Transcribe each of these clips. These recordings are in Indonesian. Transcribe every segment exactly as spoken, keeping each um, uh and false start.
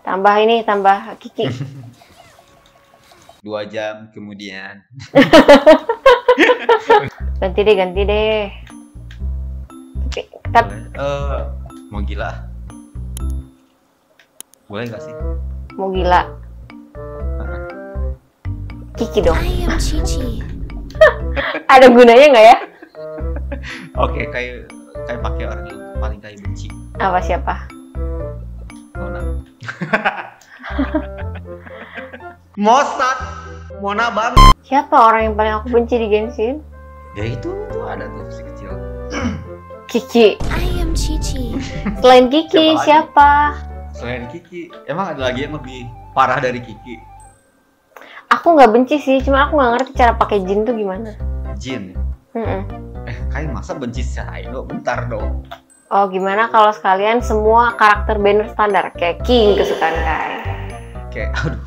Tambah ini, tambah Kiki. Dua jam kemudian. Ganti deh, ganti deh. Tapi, uh, mau gila? Boleh gak sih? Mau gila? Kiki dong. Ada gunanya nggak ya? Oke, okay, kayak kayak pakai orang yang paling kayak benci. Apa siapa? Mona. Mossad, Mona bang. Siapa orang yang paling aku benci di Genshin? Ya itu, itu ada tuh si kecil. Kiki. I am Cici. Selain Kiki siapa, siapa? Selain Kiki, emang ada lagi yang lebih parah dari Kiki? Aku nggak benci sih, cuma aku nggak ngerti cara pakai Jin tuh gimana. Jin? Mm -mm. Eh, kayak masa benci si Raido? Bentar dong. Oh, gimana kalau sekalian semua karakter banner standar kayak King kesukaan Kai? Kayak, aduh.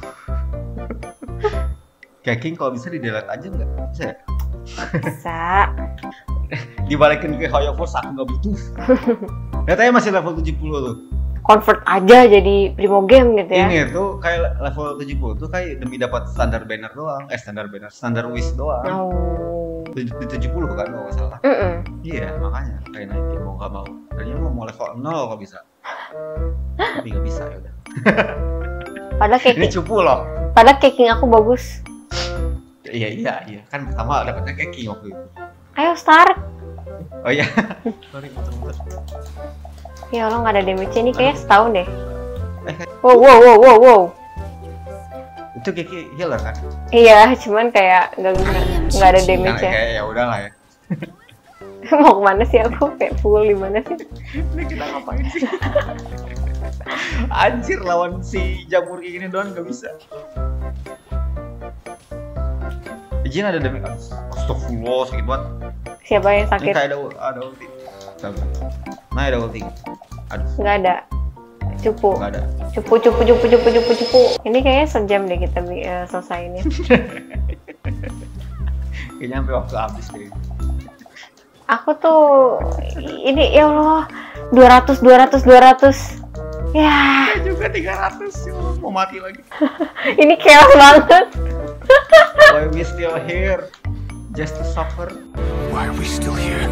Kayak King kalau bisa di-delete aja nggak? Bisa ya? Bisa. Dibalikin ke Hoyo Force aku nggak butuh. Katanya masih level tujuh puluh tuh. Convert aja jadi primo game gitu ya. Ini tuh kayak level tujuh puluh tuh kayak demi dapat standar banner doang. Eh standar banner, standar wish doang. Oh. Di tujuh puluh kan kalau nggak salah. Mm -mm. Iya, makanya kayak naikin mau nggak mau. Tadinya mau mau level nol kalau bisa. Tapi nggak bisa ya udah. Padahal kayak ini cupu loh. Padahal caking aku bagus. Iya iya iya kan pertama dapatnya caking waktu itu. Ayo start. Oh iya. Sorry muter-muter. Ya Allah nggak ada damage-nya nih kayak setahun deh. Eh, kan. Wow wow wow wow wow. Itu Kiki healer kan? Iya, cuman kayak nggak nggak ada damage-nya. Nah, kayak ya udahlah ya. Mau kemana sih aku? Kayak full di mana sih? Ini kita ngapain sih? Anjir lawan si jamur kayak gini doang nggak bisa. Jin ada damage. Astagfirullah sakit banget. Siapa yang sakit? Ini kayak ada ada ulti. Nah ada ulti. Aduh. Nggak ada. Cupu. Nggak ada. Cupu cupu cupu cupu cupu cupu. Ini kayaknya sejam deh kita uh, selesai ini. Kayaknya sampai waktu habis deh. Aku tuh ini ya Allah dua ratus dua ratus dua ratus. Ya. Saya juga tiga ratus. Mau mati lagi. Ini chaos banget. Why we still here? Just to suffer. Why are we still here?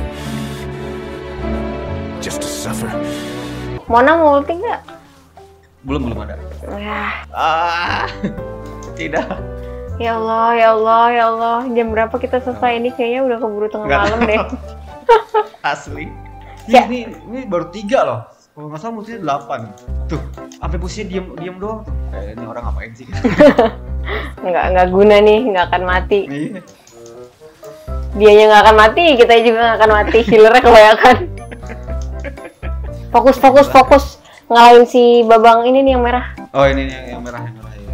Just to suffer. Mona mau ulti nggak? Belum belum ada. Ya. Ah, tidak. Ya Allah, ya Allah, ya Allah. Jam berapa kita selesai ini? Kayaknya udah keburu tengah Nggak malam tahu. deh. Asli. Ini, Ya. ini, ini baru tiga loh. Kalau nggak salah multinya delapan. Tuh, sampai pusingnya diem diem doang. Eh, ini orang ngapain sih? Nggak nggak guna nih, nggak akan mati. Iya. Dianya nggak akan mati, kita juga nggak akan mati. Healernya kebanyakan. Fokus, fokus, fokus. Ngalahin si babang ini nih yang merah. Oh ini nih yang merah yang merah. Ya.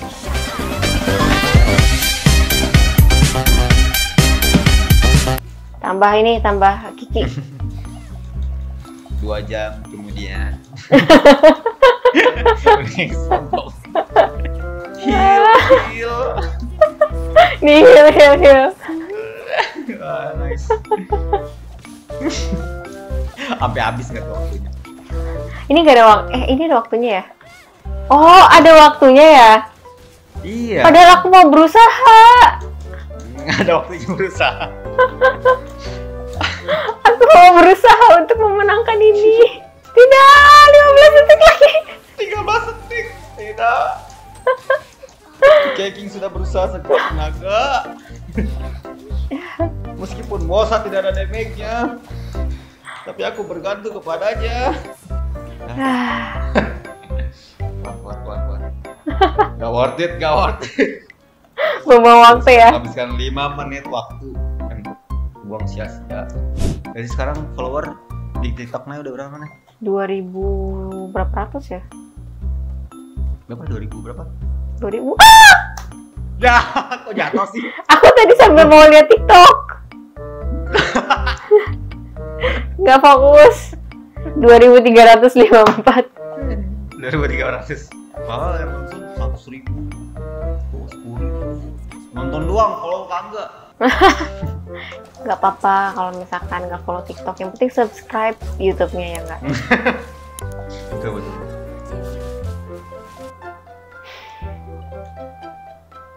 Tambah ini, tambah Kiki. Dua jam kemudian. Heal, heal. Nih, heal, heal, heal. Ah, nice. Sampai habis nggak tuh waktunya? Ini gak ada waktu, eh ini ada waktunya ya? Oh, ada waktunya ya? Iya. Padahal aku mau berusaha. Nggak ada waktunya berusaha. Aku mau berusaha untuk memenangkan ini. Tidak, lima belas detik lagi. tiga belas detik. Tidak. King sudah berusaha sekuat tenaga. Meskipun Mossad tidak ada damage-nya, tapi aku bergantung kepadanya. Kuat, kuat, kuat, kuat. Gak worth it, gak worth it. Buang waktu ya. Habiskan lima menit waktu yang buang sia-sia. Jadi sekarang follower di TikToknya udah berapa nih? dua ribu berapa ratus ya? Berapa? dua ribu berapa? dua ribu. Ah! Ya, kok jatuh sih? Aku tadi sambil mau lihat TikTok. Nggak fokus. dua ribu tiga ratus lima puluh empat. dua ribu tiga ratus. Mahal yang nonton seratus ribu. sepuluh ribu. Nonton doang, follow kagak. Nggak apa-apa kalau misalkan nggak follow TikTok. Yang penting subscribe YouTube-nya ya nggak? Betul, betul.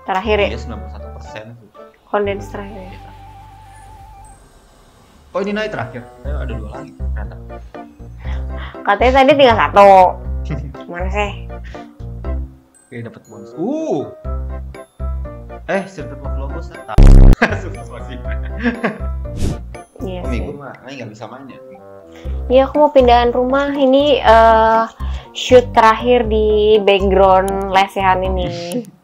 Terakhir ya? Iya, sembilan puluh satu persen tuh. Kondens terakhir ya? Oh ini naik terakhir, eh, ada dua lagi ternyata. Katanya tadi tinggal satu. Mana sih? Oke, dapat bonus. Uh. Eh, Circuit of Logos ya? Sukses masih. Iya Oh, sih. minggu mah, ini nggak bisa main ya? Iya, aku mau pindahan rumah. Ini eh shoot terakhir di background lesehan ini.